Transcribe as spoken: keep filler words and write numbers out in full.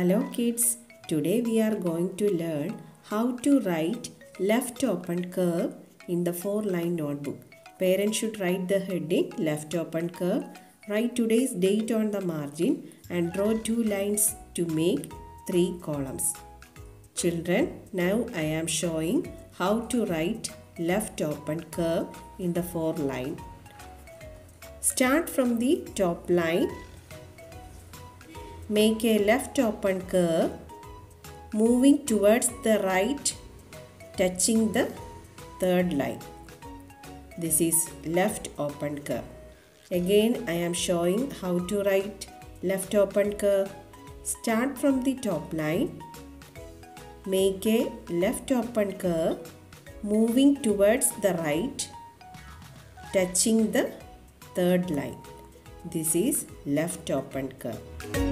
Hello kids, today we are going to learn how to write left open curve in the four line notebook. Parents should write the heading left open curve, write today's date on the margin and draw two lines to make three columns. Children, now I am showing how to write left open curve in the four line. Start from the top line. Make a left open curve moving towards the right, touching the third line. This is left open curve. Again I am showing how to write left open curve. Start from the top line. Make a left open curve moving towards the right, touching the third line. This is left open curve.